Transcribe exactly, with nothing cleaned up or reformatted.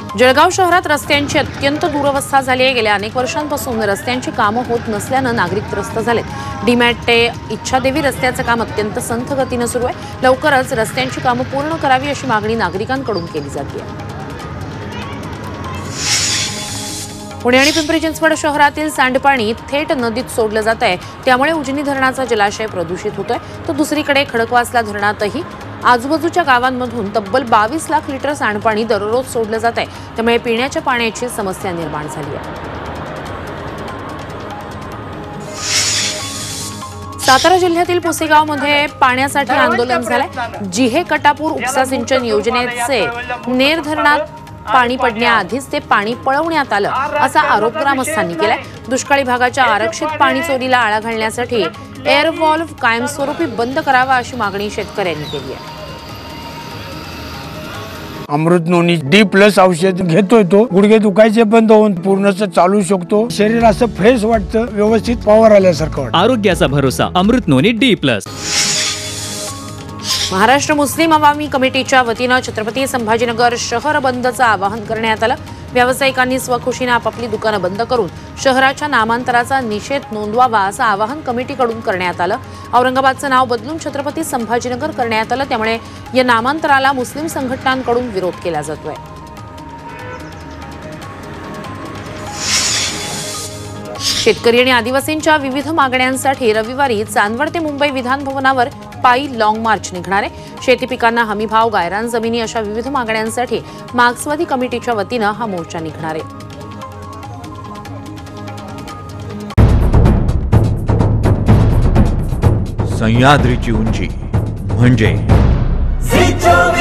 जळगाव शहरात रस्त्यांची अत्यंत दुरवस्था झाली आहे। गेल्या अनेक वर्षांपासून रस्त्यांची कामं होत नसल्याने नागरिक त्रस्त झालेत। डीमॅट ते इच्छादेवी रस्त्याचे काम अत्यंत संथ गतीने सुरू आहे। लवकरच रस्त्यांची कामं पूर्ण करावी अशी मागणी नागरिकांकडून केली जाते। पुणे आणि पिंपरी चिंचवड शहरातील सांडपाणी थेट नदीत सोडलं जात आहे, त्यामुळे उजनी धरणाचा जलाशय प्रदूषित होतोय। तर दुसरीकडे खडकवासला धरणातही आजूबाजूच्या गावांमधून तब्बल बावीस लाख लिटर सांडपाणी दररोज सोडलं जात आहे, त्यामुळे पिण्याच्या पाण्याची समस्या निर्माण झाली आहे। सातारा जिल्ह्यातील पुसेगावमध्ये पाण्यासाठी आंदोलन झालंय। जिहे कटापूर उपसा सिंचन योजनेचे नेर धरणात पाणी पडण्याआधीच ते पाणी पळवण्यात आलं असा आरोप ग्रामस्थांनी केलाय। दुष्काळी भागाच्या आरक्षित पाणी चोरीला आळा घालण्यासाठी एअर व्हॉल्व्ह कायमस्वरूपी बंद करावा अशी मागणी शेतकऱ्यांनी केली आहे। अमृत नोनी डी प्लस औषध घेतोय तो गुडघे दुखायचे बंद होऊन पूर्णच चालू शकतो। शरीर असं फ्रेश वाटतं, व्यवस्थित पॉवर आल्यासारखं वाटतं। आरोग्याचा भरोसा अमृत नोनी डी प्लस। महाराष्ट्र मुस्लिम अवामी कमिटीच्या वतीनं छत्रपती संभाजीनगर शहर बंदचं आवाहन करण्यात आलं। व्यावसायिकांनी स्वखुशीने आपापली दुकानं बंद करून शहराच्या नामांतराचा निषेध नोंदवावा असं आवाहन कमिटीकडून करण्यात आलं। औरंगाबादचं नाव बदलून छत्रपती संभाजीनगर करण्यात आलं, त्यामुळे या नामांतराला मुस्लिम संघटनांकडून विरोध केला जातोय। शेतकरी आणि आदिवासींच्या विविध मागण्यांसाठी रविवारी चांदवड ते मुंबई विधान भवनावर पायी लॉंग मार्च निघणार आहे। शेती पिकांना हमी भाव, गायरान जमिनी अशा विविध मागण्यांसाठी मार्क्सवादी कमिटीच्या वतीनं हा मोर्चा निघणार आहे। सह्याद्रीची उंची म्हणजे